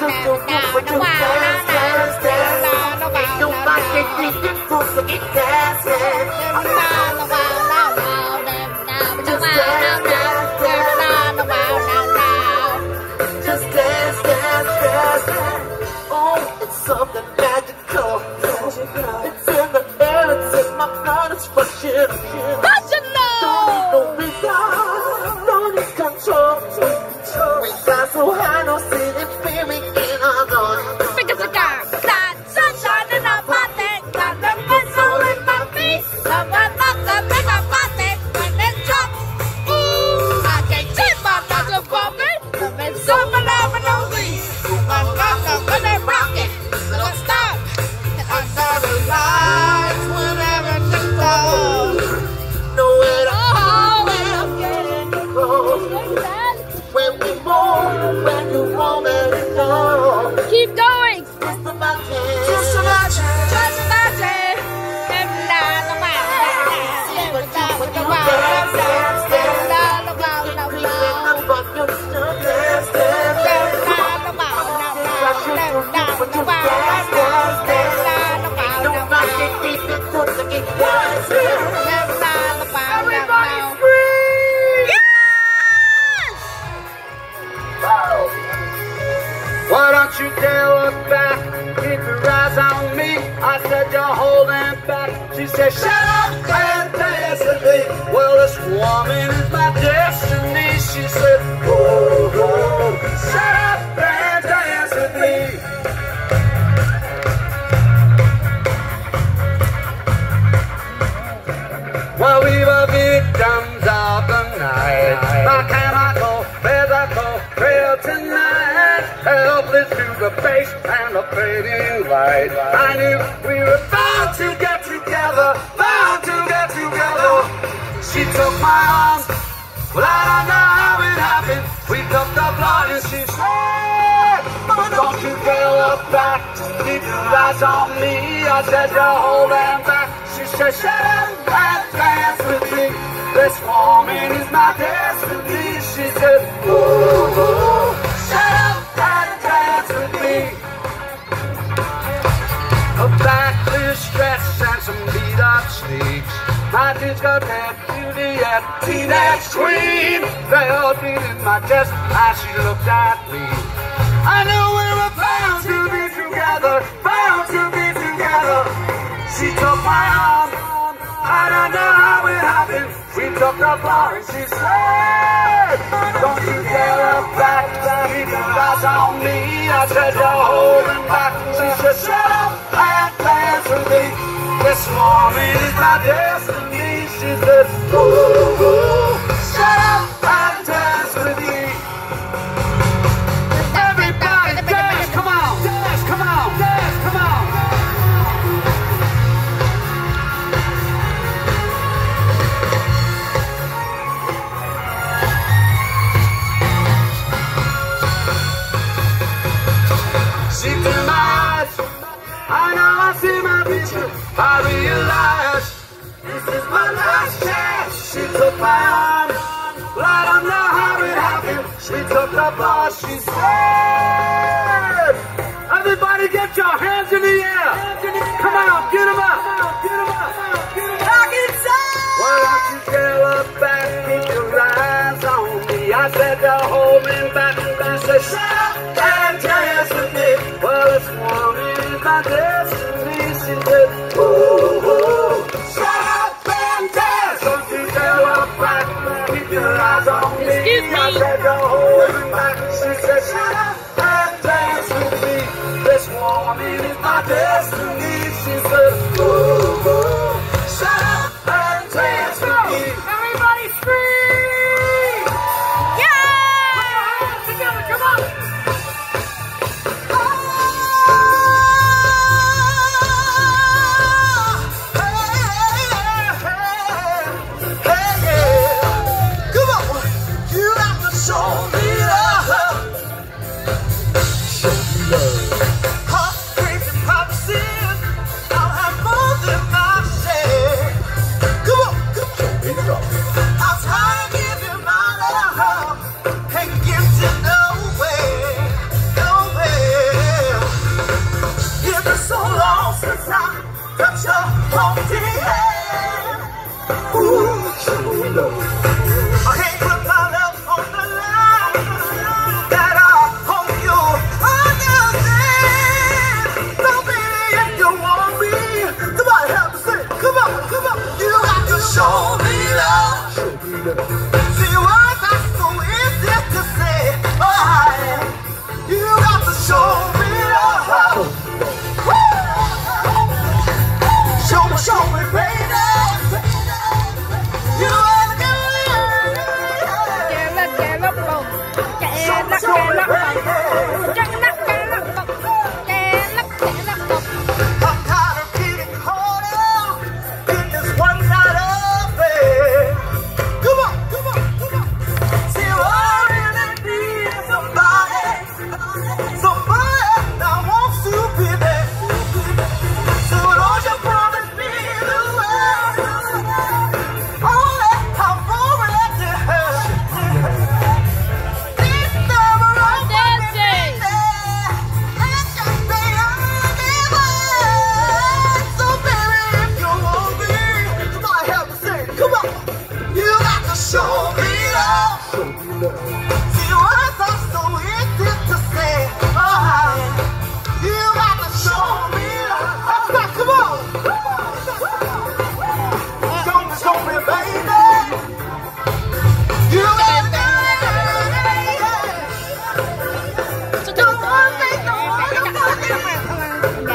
Something magical. It's in the air, it's in my blood, it's for sure. Don't need no reason, don't need control. We fly so high, no ceiling, fearing in our dawn. Pick a cigar, got sunshine in our pocket, got the good soul in my feet. Someone locked up in my pocket when it's drunk. Ooh, I can't take my thoughts of walking. I'm so phenomenally. I'm locked up when they rock it. Don't stop. Under the lights when everything goes. Nowhere to go when I'm getting close. When we move, when you want me to know. Keep going. Just about it. Just about it. Just about it. Every line of my life. Every time with the wild. Every line of my life. Every line of my life. Everybody's free! Yes! Why don't you dare look back? Keep your eyes on me. I said you're holding back. She said, shut up and dance with me. Well, this woman is my destiny. She said, ooh, ooh, shut up and dance with me. Well, we were victims of the night. My chemical, physical thrill tonight. Helpless to the face and the fading light. I knew we were bound to get together, bound to get together. She took my arms, well, I don't know how it happened. We took the blood and she said, don't you dare look back. Keep your eyes on me. I said, you're holding back. She said, shut up and dance with me. This woman is my destiny. She said, ooh, ooh, shut up and dance with me. A backless dress and some beat-up sneaks. My discotheque beauty and teenage queen. They all beat in my chest as she looked at me. I knew we were bound to be together, bound to be together. She took my arm, I don't know how it happened. We took the bar and she said, don't you dare look back, keep your eyes on me. I said, you're holding back. She said, shut up and dance with me. This woman is my destiny. She said, ooh, ooh, shut up and dance with me. Everybody dance, come on, dance, come on, dance, come on. See through my eyes, I know I see my future. I realize this is my last chance. She took my arm, well, I don't know how it happened. She took the bar, she said, everybody get your hands in the air. Come on, get them up. Well, don't you dare look back, keep your eyes on me. I said, you're holding back. She said, shut up and dance with me. Well, this woman is my destiny. She said, ooh, ooh, shut up and dance. Don't you dare look back, keep your eyes on me. I said, you're holding back. She said, shut up and dance with me. This woman is my destiny. She said, ooh, ooh, shut up and dance with me. Everybody's free! Yeah! Put your hands together, come on! See, words are so easy to say. Oh, you got to show me love. Show me, baby. You are the I'm tired of getting caught up in this one night affair. Come on, come on, come on. See, I really need somebody that wants to be there. So don't you promise me the world, only how far it to hurt. This time around, dancing. I just say I'll give up. So baby, if you want me, somebody help me sing. Come on, you got to show me love. See, words are so easy to say. Oh, you got to show me love. Come on. Show me, baby. You got to do it. Don't want me, don't want me.